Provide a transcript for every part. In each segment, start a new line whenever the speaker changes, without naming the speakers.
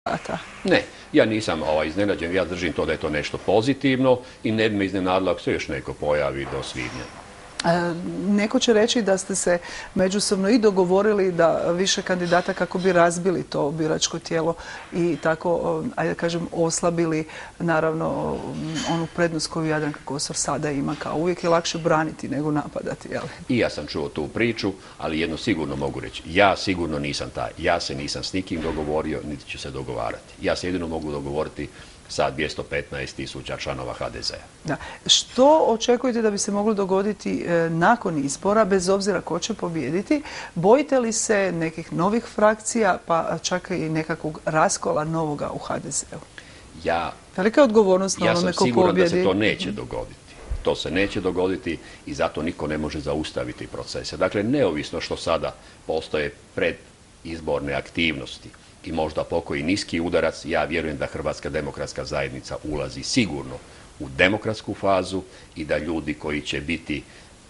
Ne, ja nisam iznenađen, ja držim to da je to nešto pozitivno i ne bi me iznenadilo ako se još neko pojavi do svibnja.
Neko će reći da ste se međusobno i dogovorili da više kandidata kako bi razbili to biračko tijelo i tako, ajde da kažem, oslabili naravno onu prednost koju Jadranka Kosor sada ima. Kao uvijek je lakše braniti nego napadati, jel?
I ja sam čuo tu priču, ali jedno sigurno mogu reći. Ja sigurno nisam taj. Ja se nisam s nikim dogovorio, niti ću se dogovarati. Ja se jedino mogu dogovoriti sa 215.000 članova HDZ-a.
Da. Što očekujete da bi se moglo dogoditi nakon izbora, bez obzira ko će pobijediti? Bojite li se nekih novih frakcija, pa čak i nekakvog raskola novoga u HDZ-u? Velika je odgovornost na onome ko pobjedi.
Ja sam siguran da se to neće dogoditi. To se neće dogoditi i zato niko ne može zaustaviti procese. Dakle, neovisno što sada postoje predizborne aktivnosti i možda pokoji niski udarac, ja vjerujem da Hrvatska demokratska zajednica ulazi sigurno u demokratsku fazu i da ljudi koji će biti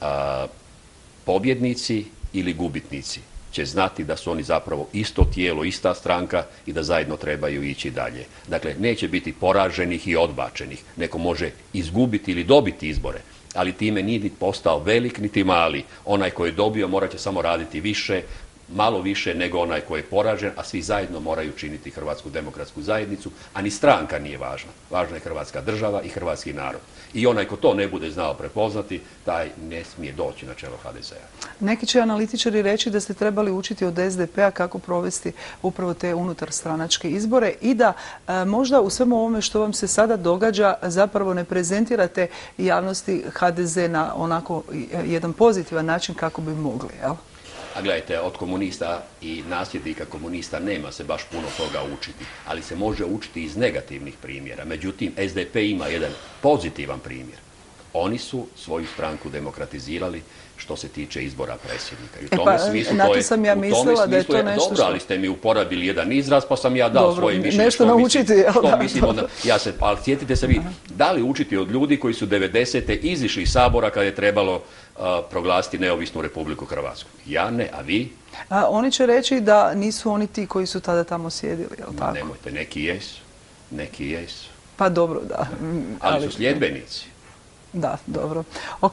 pobjednici ili gubitnici će znati da su oni zapravo isto tijelo, ista stranka i da zajedno trebaju ići dalje. Dakle, neće biti poraženih i odbačenih. Neko može izgubiti ili dobiti izbore, ali time nije niti postao velik niti mali. Onaj koji je dobio morat će samo raditi više, malo više nego onaj koji je poražen, a svi zajedno moraju činiti Hrvatsku demokratsku zajednicu, a ni stranka nije važna. Važna je Hrvatska država i hrvatski narod. I onaj ko to ne bude znao prepoznati, taj ne smije doći na čelo HDZ-a.
Neki će analitičari reći da ste trebali učiti od SDP-a kako provesti upravo te unutarstranačke izbore i da možda u svemu ovome što vam se sada događa zapravo ne prezentirate javnosti HDZ na onako jedan pozitivan način kako bi mogli, jel?
A gledajte, od komunista i nasljednika komunista nema se baš puno toga učiti, ali se može učiti iz negativnih primjera. Međutim, SDP ima jedan pozitivan primjer. Oni su svoju stranku demokratizirali što se tiče izbora predsjednika. I u tome smislu
na to sam ja mislila da je to nešto
dobro, ali ste mi uporabili jedan izraz pa sam ja dao svoje mišljenje.
Nešto naučiti,
ali sjetite se vi, da li učiti od ljudi koji su 90. izišli iz Sabora kad je trebalo proglasiti neovisnu Republiku Hrvatsku? Ja ne, a vi?
Oni će reći da nisu oni ti koji su tada tamo sjedili, jel tako?
Nemojte, neki jesu.
Pa dobro, da.
Ali su sljedbenici.
Da, dobro. Ok.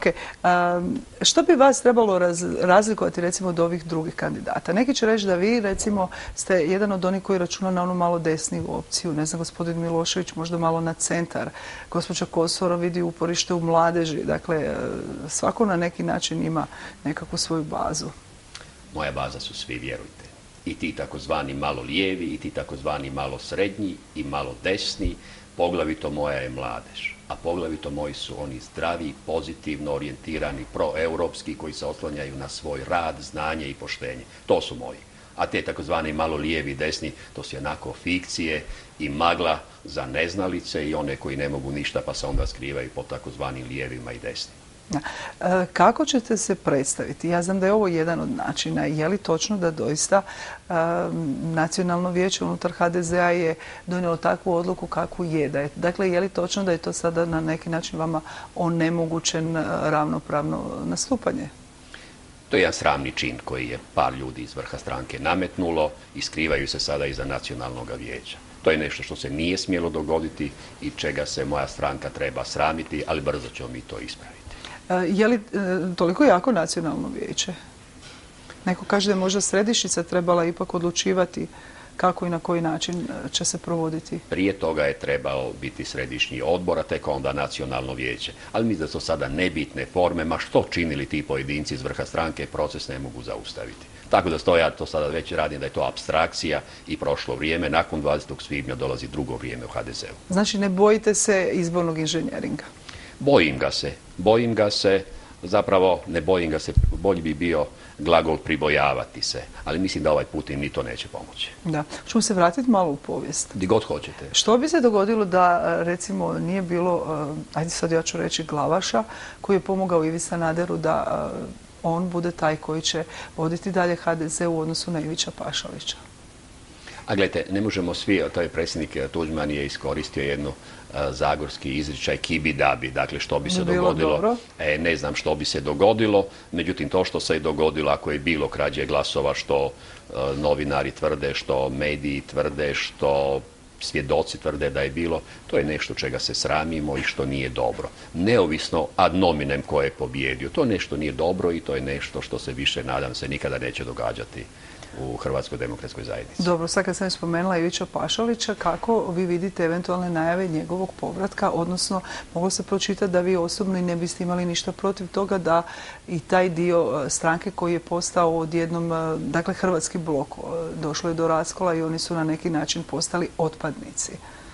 Što bi vas trebalo razlikovati recimo od ovih drugih kandidata? Neki će reći da vi recimo ste jedan od onih koji računa na onu malo desniju opciju. Ne znam, gospodin Milošević možda malo na centar. Gospođa Kosor vidi uporište u mladeži. Dakle, svako na neki način ima nekakvu svoju bazu.
Moja baza su svi, vjerujte. I ti takozvani malo lijevi, i ti takozvani malo srednji, i malo desni. Poglavito moja je mladež. A poglavito moji su oni zdravi, pozitivno orijentirani, proeuropski, koji se oslanjaju na svoj rad, znanje i poštenje. To su moji. A te takozvani malo lijevi i desni, to su jednako fikcije i magla za neznalice i one koji ne mogu ništa pa se onda skrivaju po takozvanim lijevima i desnim.
Kako ćete se predstaviti? Ja znam da je ovo jedan od načina. Je li točno da doista nacionalno vijeće unutar HDZ-a je donijelo takvu odluku kakvu je? Dakle, je li točno da je to sada na neki način vama onemogućen ravnopravno nastupanje?
To je jedan sramni čin koji je par ljudi iz vrha stranke nametnulo i skrivaju se sada iza nacionalnog vijeća. To je nešto što se nije smjelo dogoditi i čega se moja stranka treba sramiti, ali brzo ćemo mi to ispraviti.
Je li toliko jako nacionalno vijeće? Neko kaže da je možda središnjica trebala ipak odlučivati kako i na koji način će se provoditi.
Prije toga je trebao biti središnji odbor, a tek onda nacionalno vijeće. Ali mislim da su sada nebitne forme, ma što činili ti pojedinci iz vrha stranke, proces ne mogu zaustaviti. Tako da ja to sada već radim da je to apstrakcija i prošlo vrijeme. Nakon 20. svibnja dolazi drugo vrijeme u HDZ-u.
Znači ne bojite se izbornog inženjeringa?
Bojim ga se, zapravo ne bojim ga se, bolji bi bio glagol pribojavati se, ali mislim da ovaj put im ni to neće pomoći.
Da. Ćemo se vratiti malo u povijest.
Gdje god hoćete.
Što bi se dogodilo da, recimo, nije bilo, ajde sad ja ću reći, Glavaša, koji je pomogao Ivi Sanaderu da on bude taj koji će voditi dalje HDZ u odnosu na Ivića Pašalića?
A gledajte, ne možemo svi, to je predsjednik Tuđman je iskoristio jednu zagorski izričaj kibi-dabi, dakle što bi se dogodilo, ne znam što bi se dogodilo, međutim to što se je dogodilo, ako je bilo krađe glasova, što novinari tvrde, što mediji tvrde, što svjedoci tvrde da je bilo, to je nešto čega se sramimo i što nije dobro. Neovisno ad nominem ko je pobijedio. To nešto nije dobro i to je nešto što se više, nadam se, nikada neće događati u Hrvatskoj demokratskoj zajednici.
Dobro, sad kad sam spomenula Ivića Pašalića, kako vi vidite eventualne najave njegovog povratka, odnosno moglo se pročitati da vi osobno i ne biste imali ništa protiv toga da i taj dio stranke koji je postao odjednom, dakle Hrvatski blok, došlo je do raskola i oni su na neki način postali otpadnici.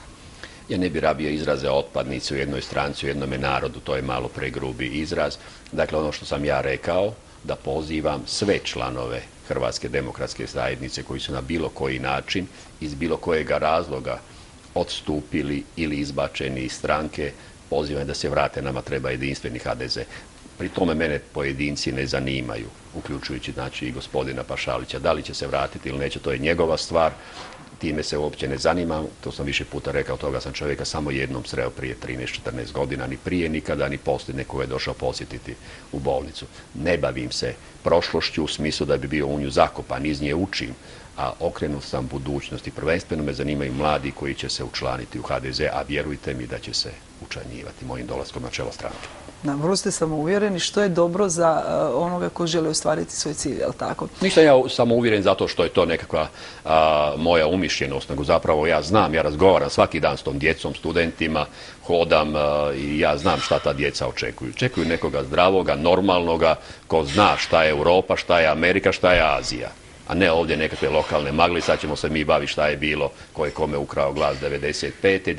Ja ne bi rabio izraze otpadnici u jednoj stranci, u jednome narodu, to je malo pregrubi izraz. Dakle, ono što sam ja rekao, da pozivam sve članove Hrvatske demokratske zajednice koji su na bilo koji način, iz bilo kojega razloga odstupili ili izbačeni iz stranke, pozivam da se vrate, nama treba jedinstveni HDZ. Pri tome mene pojedinci ne zanimaju, uključujući znači i gospodina Pašalića. Da li će se vratiti ili neće, to je njegova stvar. Time se uopće ne zanimam, to sam više puta rekao, toga sam čovjeka samo jednom sreo prije 13-14 godina, ni prije nikada, ni poslije nekoga je došao posjetiti u bolnicu. Ne bavim se prošlošću u smislu da bi bio u nju zakopan, iz nje učim, a okrenut sam budućnosti. Prvenstveno me zanimaju mladi koji će se učlaniti u HDZ, a vjerujte mi da će se učlanjivati mojim dolaskom na čelo stranke.
Vrlo ste samouvjereni, što je dobro za onoga ko želi ostvariti svoj cilj, je li tako?
Nisam ja samouvjeren zato što je to nekakva moja umišljenost, nego zapravo ja znam, ja razgovaram svaki dan s tom djecom, studentima, hodam i ja znam šta ta djeca očekuju. Očekuju nekoga zdravoga, normalnoga, ko zna šta je Europa, šta je Amerika, šta je Azija. A ne ovdje nekakve lokalne magli, sad ćemo se mi baviti šta je bilo, ko je kome ukrao glas 95.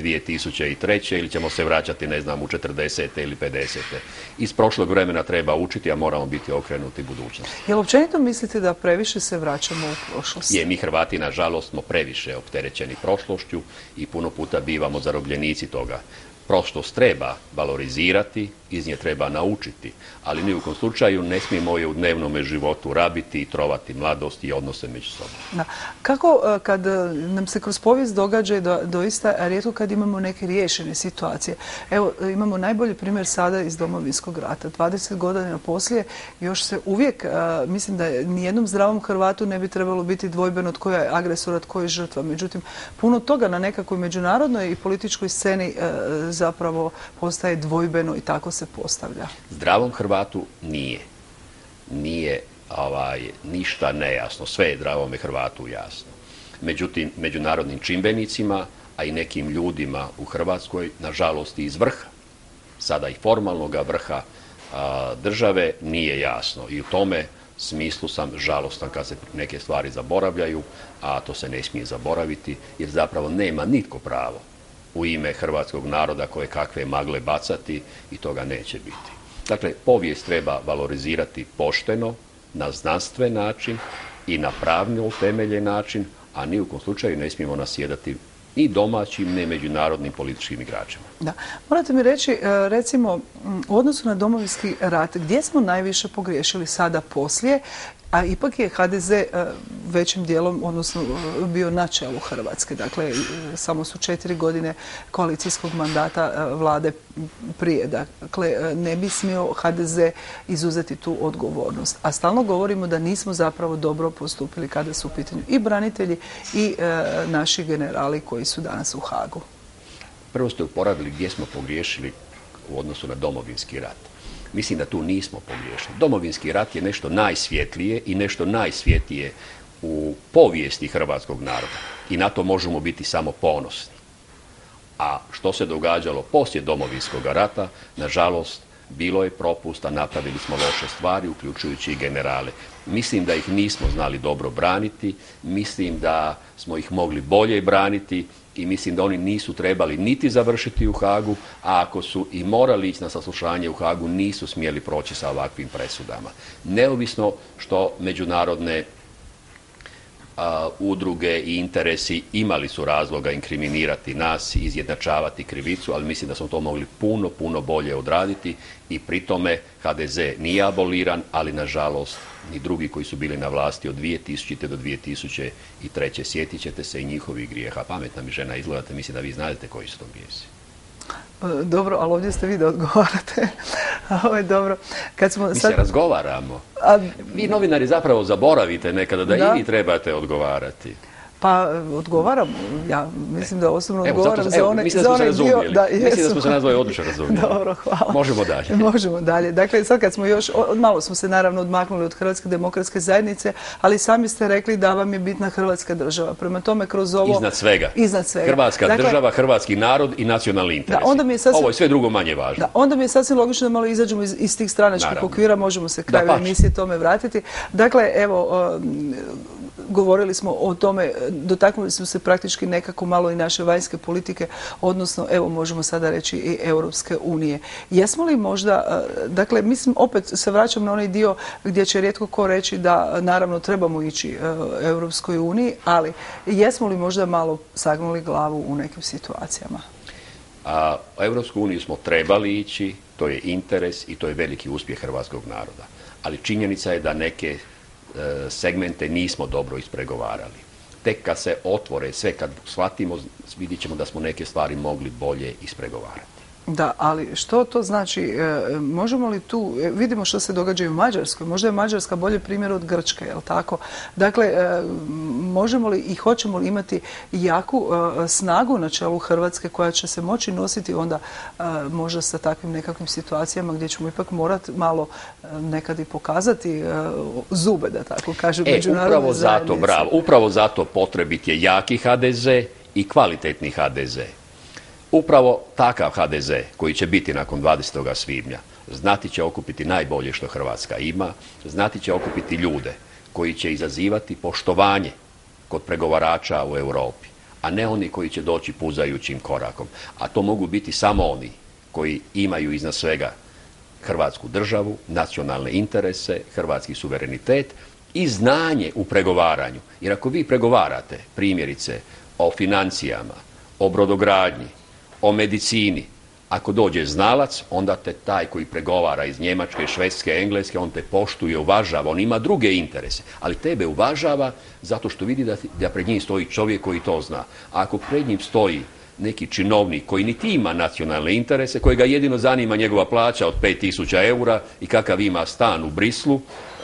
2003. ili ćemo se vraćati, ne znam, u 40. ili 50. Iz prošlog vremena treba učiti, a moramo biti okrenuti budućnosti.
Jel općenito mislite da previše se vraćamo u prošlost?
Mi Hrvati, nažalost, smo previše opterećeni prošlošću i puno puta bivamo zarobljenici toga. Prošlost treba valorizirati, iz nje treba naučiti, ali ni u kom slučaju ne smijemo je u dnevnom životu rabiti i trovati mladost i odnose među sobom.
Da. Kako kad nam se kroz povijest događa da doista rijetko kad imamo neke riješene situacije. Evo, imamo najbolji primjer sada iz Domovinskog rata. 20 godina poslije još se uvijek, mislim da nijednom zdravom Hrvatu ne bi trebalo biti dvojbeno tko je agresor, tko je žrtva. Međutim, puno toga na nekakvoj međunarodnoj i političkoj sceni zapravo postaje dvojbeno i tako se postavlja.
Zdravom Hrvatu nije ništa nejasno, sve je zdravome Hrvatu jasno. Međutim, međunarodnim čimbenicima, a i nekim ljudima u Hrvatskoj, nažalost i iz vrha, sada i formalnog vrha države, nije jasno. I u tome smislu sam žalostan kad se neke stvari zaboravljaju, a to se ne smije zaboraviti, jer zapravo nema nitko pravo u ime hrvatskog naroda koje kakve magle bacati i toga neće biti. Dakle, povijest treba valorizirati pošteno, na znanstven način i na pravno utemeljen način, a ni u kom slučaju ne smijemo nasjedati ni domaćim, ni međunarodnim političkim igračima. Da.
Morate mi reći, recimo, u odnosu na Domovinski rat, gdje smo najviše pogriješili sada poslije, a ipak je HDZ većim dijelom, odnosno bio na čelu Hrvatske. Dakle, samo su 4 godine koalicijskog mandata vlade prije. Dakle, ne bi smio HDZ izuzeti tu odgovornost. A stalno govorimo da nismo zapravo dobro postupili kada su u pitanju i branitelji i naši generali koji su danas u Haagu.
Prvo ste uporadili gdje smo pogriješili u odnosu na Domovinski rat. Mislim da tu nismo pogriješili. Domovinski rat je nešto najsvjetlije i nešto najsvjetlije u povijesti hrvatskog naroda. I na to možemo biti samo ponosni. A što se događalo poslije Domovinskog rata, nažalost, bilo je propusta, napravili smo loše stvari, uključujući i generale. Mislim da ih nismo znali dobro braniti, mislim da smo ih mogli bolje braniti i mislim da oni nisu trebali niti završiti u Haagu, a ako su i morali ići na saslušanje u Haagu, nisu smjeli proći sa ovakvim presudama. Neovisno što međunarodne udruge i interesi imali su razloga inkriminirati nas, izjednačavati krivicu, ali mislim da smo to mogli puno bolje odraditi i pri tome HDZ nije aboliran, ali nažalost ni drugi koji su bili na vlasti od 2000. do 2003. Sjetit ćete se i njihovih grijeha. Pametna mi žena izgledate, mislim da vi znate koji su to grijesi.
Dobro, ali ovdje ste vi da odgovarate. Ovo je dobro.
Mi se razgovaramo. Vi novinari zapravo zaboravite nekada da i vi trebate odgovarati.
Pa odgovaram, ja mislim da osobno odgovaram za onaj dio.
Mislim da smo se nazvali odlično razumjeli.
Dobro, hvala.
Možemo dalje.
Možemo dalje. Dakle, sad kad smo još, malo smo se naravno odmaknuli od Hrvatske demokratske zajednice, ali sami ste rekli da vam je bitna Hrvatska država. Prema tome, kroz ovo...
Iznad svega.
Iznad svega.
Hrvatska država, hrvatski narod i nacionalni interesi. Ovo je sve drugo manje važno.
Onda mi je sasvim logično da malo izađemo iz tih stranačkih okvira, možemo se kraju emisije tome vratiti. Dakle, evo, govorili smo o tome, dotaknuli smo se praktički nekako malo i naše vanjske politike, odnosno, evo, možemo sada reći i Europske unije. Jesmo li možda, dakle, mislim, opet se vraćam na onaj dio gdje će rijetko ko reći da, naravno, trebamo ići Europskoj uniji, ali jesmo li možda malo sagnuli glavu u nekim situacijama?
U Europsku uniju smo trebali ići, to je interes i to je veliki uspjeh hrvatskog naroda. Ali činjenica je da neke segmente nismo dobro ispregovarali. Tek kad se otvore, sve kad shvatimo, vidjet ćemo da smo neke stvari mogli bolje ispregovarati.
Da, ali što to znači? Možemo li tu, vidimo što se događa i u Mađarskoj, možda je Mađarska bolji primjer od Grčke, je li tako? Dakle, možemo li i hoćemo li imati jaku snagu na čelu Hrvatske koja će se moći nositi onda možda sa takvim nekakvim situacijama gdje ćemo ipak morati malo nekad i pokazati zube, da tako kažem, međunarodne zajednice.
Upravo zato potrebit je jaki HDZ i kvalitetni HDZ. Upravo takav HDZ koji će biti nakon 20. svibnja znati će okupiti najbolje što Hrvatska ima, znati će okupiti ljude koji će izazivati poštovanje kod pregovarača u Europi, a ne oni koji će doći puzajućim korakom. A to mogu biti samo oni koji imaju iznad svega Hrvatsku državu, nacionalne interese, hrvatski suverenitet i znanje u pregovaranju. Jer ako vi pregovarate primjerice o financijama, o brodogradnji, o medicini, ako dođe znalac, onda te taj koji pregovara iz Njemačke, Švedske, Engleske, on te poštuje, uvažava, on ima druge interese, ali tebe uvažava zato što vidi da pred njim stoji čovjek koji to zna. A ako pred njim stoji neki činovnik koji niti ima nacionalne interese, kojega jedino zanima njegova plaća od 5.000 eura i kakav ima stan u Brislu,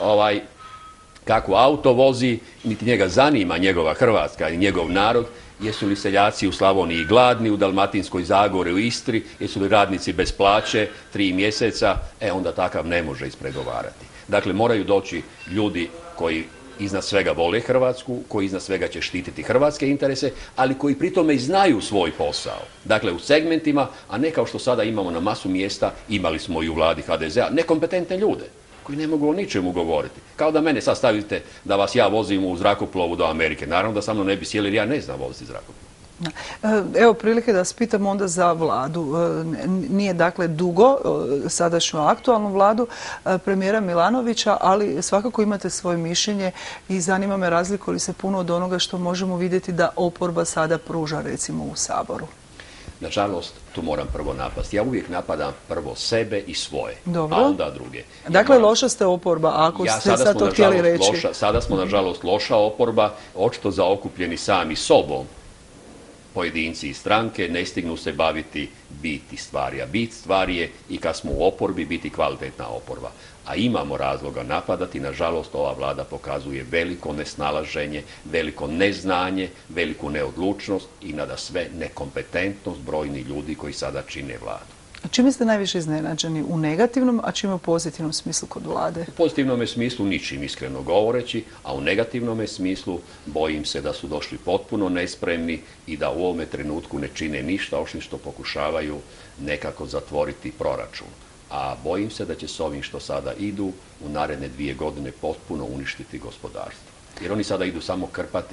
kako auto vozi, niti njega zanima njegova Hrvatska i njegov narod, jesu li seljaci u Slavoniji gladni, u Dalmatinskoj Zagori, u Istri, jesu li radnici bez plaće 3 mjeseca, onda takav ne može ispregovarati. Dakle, moraju doći ljudi koji iznad svega vole Hrvatsku, koji iznad svega će štititi hrvatske interese, ali koji pri tome i znaju svoj posao. Dakle, u segmentima, a ne kao što sada imamo na masu mjesta, imali smo i u vladi HDZ-a, nekompetentne ljude koji ne mogu o ničemu govoriti. Kao da mene sad stavite da vas ja vozim u zrakoplovu do Amerike. Naravno da sa mnom ne bi sjeli jer ja ne znam voziti zrakoplov.
Evo prilike da vas pitam onda za vladu. Nije dakle dugo sadašnju aktualnu vladu premijera Milanovića, ali svakako imate svoje mišljenje i zanima me razlikuje li se puno od onoga što možemo vidjeti da oporba sada pruža recimo u Saboru.
Nažalost, tu moram prvo napasti. Ja uvijek napadam prvo sebe i svoje,
Dobro.
A onda druge.
Dakle, loša ste oporba, ako ste sad to htjeli reći.
Sada smo, nažalost, loša oporba, očito zaokupljeni sami sobom. Pojedinci i stranke ne stignu se baviti biti stvari, a bit stvari je i kad smo u oporbi biti kvalitetna oporba. A imamo razloga napadati, nažalost ova vlada pokazuje veliko nesnalaženje, veliko neznanje, veliku neodlučnost i nadasve nekompetentnost brojnih ljudi koji sada čine vladu.
Čime ste najviše iznenađeni? U negativnom, a čime u pozitivnom smislu kod vlade?
U pozitivnom smislu ničim, iskreno govoreći, a u negativnom smislu bojim se da su došli potpuno nespremni i da u ovome trenutku ne čine ništa, osim što pokušavaju nekako zatvoriti proračun. A bojim se da će s ovim što sada idu u naredne 2 godine potpuno uništiti gospodarstvo. Jer oni sada idu samo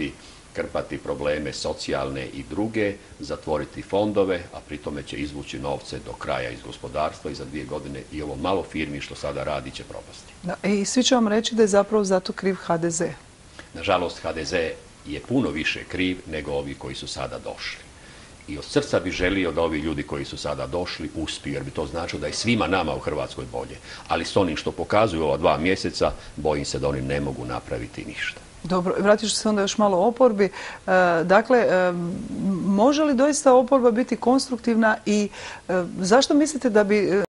krpati probleme socijalne i druge, zatvoriti fondove, a pri tome će izvući novce do kraja iz gospodarstva i za 2 godine i ovo malo firmi što sada radi će propasti.
I svi će vam reći da je zapravo zato kriv HDZ.
Nažalost, HDZ je puno više kriv nego ovi koji su sada došli. I od srca bi želio da ovi ljudi koji su sada došli uspiju, jer bi to značilo da je svima nama u Hrvatskoj bolje. Ali s onim što pokazuju ova 2 mjeseca, bojim se da oni ne mogu napraviti ništa.
Dobro, vratit ću se onda još malo oporbi. Dakle, može li doista oporba biti konstruktivna i zašto mislite da bi